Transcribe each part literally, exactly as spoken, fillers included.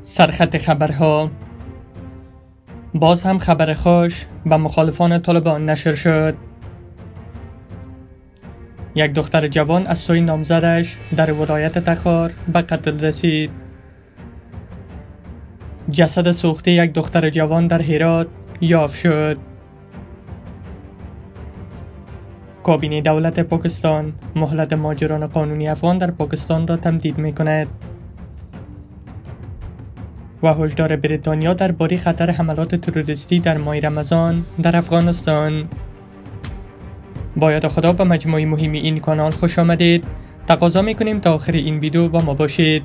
سرخط خبرها. باز هم خبر خوش به مخالفان طالبان نشر شد. یک دختر جوان از سوی نامزدش در ولایت تخار به قتل رسید. جسد سوخته یک دختر جوان در هرات یافت شد. کابینه دولت پاکستان مهلت مهاجران قانونی افغان در پاکستان را تمدید می کند. و هشدار بریتانیا درباره خطر حملات تروریستی در ماه رمضان در افغانستان. با یاد خدا به مجموعه مهم این کانال خوش آمدید. تقاضا میکنیم تا آخر این ویدیو با ما باشید.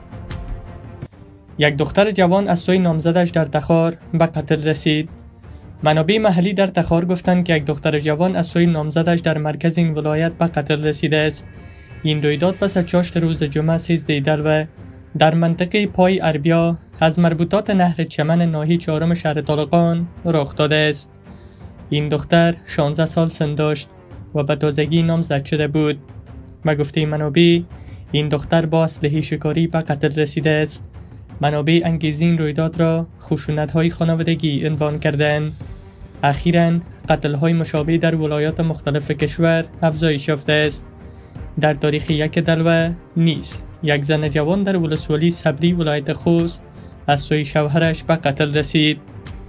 یک دختر جوان از سوی نامزدش در تخار به قتل رسید. منابع محلی در تخار گفتند که یک دختر جوان از سوی نامزدش در مرکز این ولایت به قتل رسیده است. این رویداد پس از چاشت روز جمعه سیزده دلو در منطقه پای اربیا از مربوطات نهر چمن ناحیه چهارم شهر طالقان رخ داده است. این دختر شانزده سال سن داشت و به تازگی نامزد شده بود. به گفته منابع این دختر با اسلحه شکاری به قتل رسیده است. منابع انگیزه این رویداد را خشونت‌های خانوادگی عنوان کردند. اخیراً قتل‌های مشابه در ولایات مختلف کشور افزایش یافته است. در تاریخ یک دلو نیز یک زن جوان در ولسوالی صبری ولایت خوست از سوی شوهرش به قتل رسید.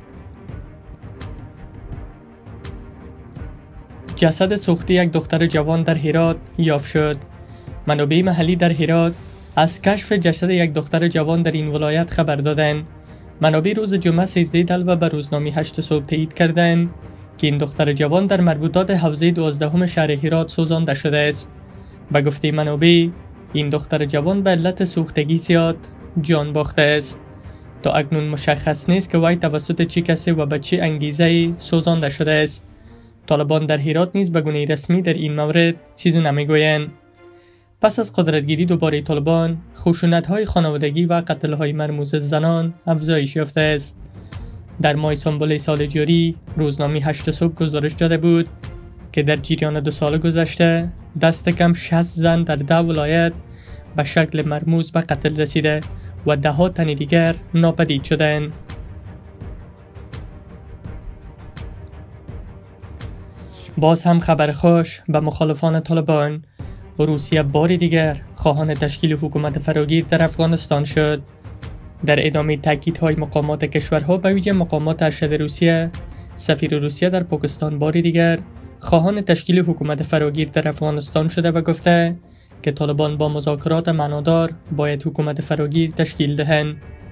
جسد سوخته یک دختر جوان در هرات یافت شد. منابع محلی در هرات از کشف جسد یک دختر جوان در این ولایت خبر دادند. منابع روز جمعه سیزده دلو به روزنامه هشت صبح تایید کردند که این دختر جوان در مربوطات حوزه دوازدهم شهر هرات سوزانده شده است. به گفته منابع این دختر جوان به علت سوختگی زیاد جان باخته است. تا اکنون مشخص نیست که وی توسط چه کسی و به چه انگیزه سوزانده شده است. طالبان در هرات نیز به گونه رسمی در این مورد چیزی نمیگویند. پس از قدرتگیری دوباره طالبان، خشونت‌های خانوادگی و قتل‌های مرموز زنان افزایش یافته است. در ماه سنبل سال جاری، روزنامه هشت صبح گزارش داده بود که در جریان دو سال گذشته دست کم شصت زن در ده ولایت به شکل مرموز به قتل رسیده و ده ها تن دیگر ناپدید شدند. باز هم خبر خوش به مخالفان طالبان. روسیه بار دیگر خواهان تشکیل حکومت فراگیر در افغانستان شد. در ادامه تاکیدهای مقامات کشورها به ویژه مقامات ارشد روسیه، سفیر روسیه در پاکستان بار دیگر خواهان تشکیل حکومت فراگیر در افغانستان شده و گفته که طالبان با مذاکرات معنادار باید حکومت فراگیر تشکیل دهند.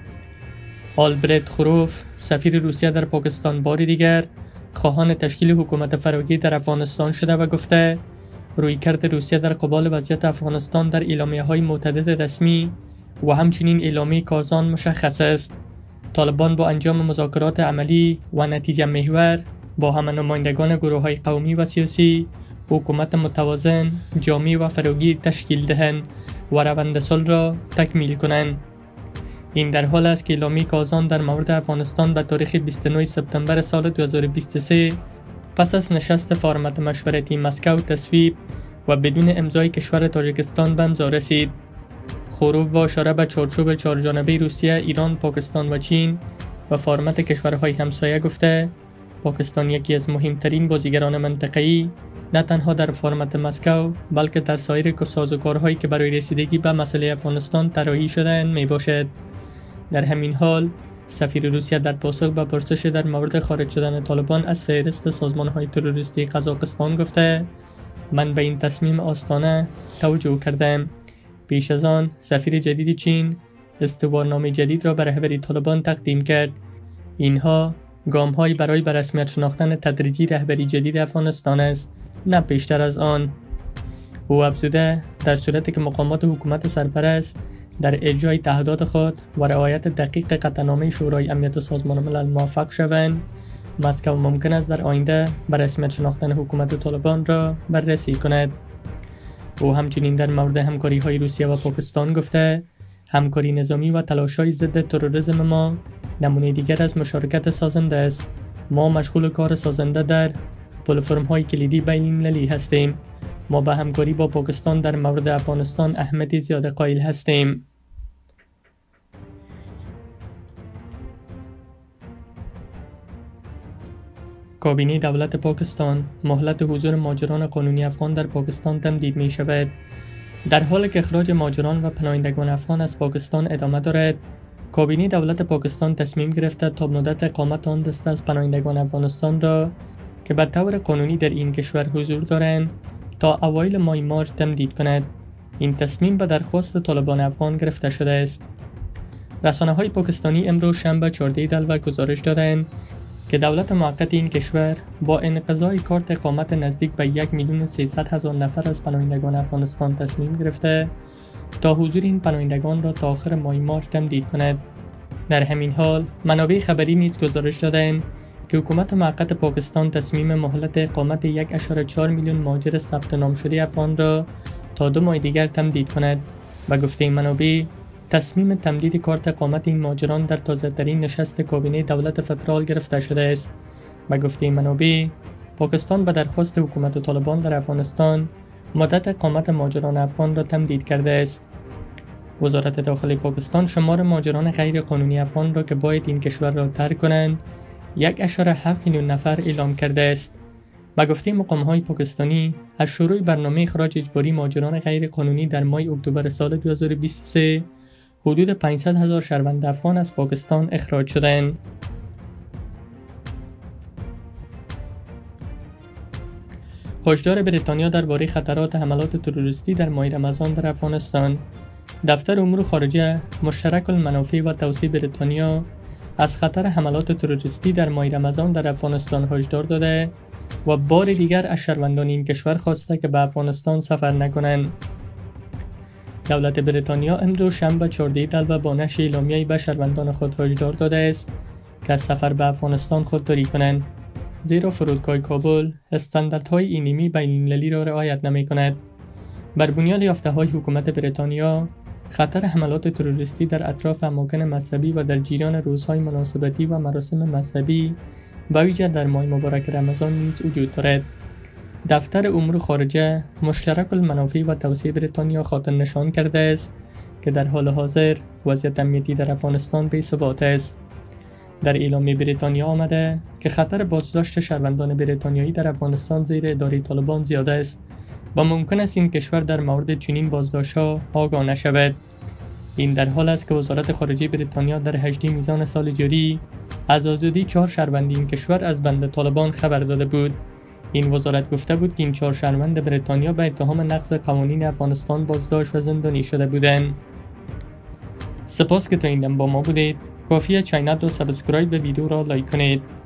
آلبرت خوروف، سفیر روسیه در پاکستان بار دیگر خواهان تشکیل حکومت فراگیر در افغانستان شده و گفته رویکرد روسیه در قبال وضعیت افغانستان در اعلامیه‌های متعدد رسمی و همچنین اعلامیه کارزان مشخص است. طالبان با انجام مذاکرات عملی و نتیجه محور با همه نمایندگان گروه‌های قومی و سیاسی حکومت متوازن، جامع و فراگیر تشکیل دهند و روند صلح را تکمیل کنند. این در حال است که اعلامیه کارزان در مورد افغانستان به تاریخ بیست و نه سپتامبر سال دو هزار و بیست و سه پس از نشست فارمت مشورتی مسکو تصویب و بدون امضای کشور تاجیکستان به امضا رسید. خوروف و اشاره به چارچوب چهارجانبه روسیه، ایران، پاکستان و چین و فارمت کشورهای همسایه گفته پاکستان یکی از مهمترین بازیگران منطقه‌ای نه تنها در فارمت مسکو بلکه در سایر سازوکارهایی که برای رسیدگی به مسئله افغانستان طراحی شده‌اند می باشد. در همین حال سفیر روسیه در پاسخ به پرسش در مورد خارج شدن طالبان از فهرست سازمان‌های تروریستی قزاقستان گفته من به این تصمیم آستانه توجه کردم. پیش از آن سفیر جدید چین استوارنامه جدید را به رهبری طالبان تقدیم کرد. اینها گام‌هایی برای به رسمیت شناختن تدریجی رهبری جدید افغانستان است، نه پیشتر از آن. او افزوده در صورتی که مقامات حکومت سرپرست در اجرای تعهدات خود و رعایت دقیق قطعنامه شورای امنیت سازمان ملل موفق شوند، مسکو ممکن است در آینده به رسمیت شناختن حکومت طالبان را بررسی کند. او همچنین در مورد همکاری های روسیه و پاکستان گفته همکاری نظامی و تلاش‌های ضد تروریسم ما نمونه دیگر از مشارکت سازنده است. ما مشغول کار سازنده در پلتفرم‌های کلیدی بین‌المللی هستیم. ما به همکاری با پاکستان در مورد افغانستان اهمیت زیاد قائل هستیم. کابینه دولت پاکستان مهلت حضور مهاجران قانونی افغان در پاکستان تمدید می شود. در حالی که اخراج مهاجران و پناهندگان افغان از پاکستان ادامه دارد، کابینه دولت پاکستان تصمیم گرفته تا مدت اقامت آن دسته از پناهندگان افغانستان را که به طور قانونی در این کشور حضور دارند تا اوایل ماه مارس تمدید کند. این تصمیم به درخواست طالبان افغان گرفته شده است. رسانه‌های پاکستانی امروز شنبه چهاردهم دلو گزارش دادند که دولت موقت این کشور با انقضای کارت اقامت نزدیک به یک میلیون و سیصد هزار نفر از پناهندگان افغانستان تصمیم گرفته تا حضور این پناهندگان را تا آخر ماه مارس تمدید کند. در همین حال منابع خبری نیز گزارش دادند که حکومت موقت پاکستان تصمیم مهلت اقامت یک و چهار میلیون مهاجر ثبت نام شده افغان را تا دو ماه دیگر تمدید کند. به گفته این منابع، تصمیم تمدید کارت اقامت این مهاجران در تازه‌ترین نشست کابینه دولت فدرال گرفته شده است. به گفته این منابع، پاکستان به درخواست حکومت طالبان در افغانستان مدت اقامت مهاجران افغان را تمدید کرده است. وزارت داخلی پاکستان شمار مهاجران غیر قانونی افغان را که باید این کشور را ترک کنند یک و هفت میلیون نفر اعلام کرده است. به گفته مقام‌های پاکستانی، از شروع برنامه اخراج اجباری مهاجران غیر قانونی در ماه اکتبر سال دو هزار و بیست و سه حدود پانصد هزار شهروند افغان از پاکستان اخراج شدند. هشدار بریتانیا درباره خطرات حملات تروریستی در ماه رمضان در افغانستان. دفتر امور خارجه مشترک المنافع و توسعه بریتانیا از خطر حملات تروریستی در ماه رمضان در افغانستان هشدار داده و بار دیگر از شهروندان این کشور خواسته که به افغانستان سفر نکنند. دولت بریتانیا امروز شنبه چهاردهم دلو با نشر اعلامیه‌ای به شهروندان خود هشدار داده است که از سفر به افغانستان خودداری کنند، زیرا فرودگاه کابل استانداردهای ایمنی بین‌المللی را رعایت نمی‌کند. بر بنیاد یافته‌های حکومت بریتانیا، خطر حملات تروریستی در اطراف اماکن مذهبی و در جریان روزهای مناسبتی و مراسم مذهبی به ویژه در ماه مبارک رمضان نیز وجود دارد. دفتر امور خارجه مشترک المنافع و توسعه بریتانیا خاطر نشان کرده است که در حال حاضر وضعیت امنیتی در افغانستان بی ثبات است. در اعلامیه بریتانیا آمده که خطر بازداشت شهروندان بریتانیایی در افغانستان زیر اداره طالبان زیاده است و ممکن است این کشور در مورد چنین بازداشت‌ها آگاه نشود. این در حال است که وزارت خارجه بریتانیا در هجدهم میزان سال جاری از آزادی چهار شهروند این کشور از بند طالبان خبر داده بود. این وزارت گفته بود که این چهار شهروند بریتانیا به اتهام نقض قوانین افغانستان بازداشت و زندانی شده بودند. سپاس که تا این دم با ما بودید. کافیه چینل رو سابسکرایب و ویدیو را لایک کنید.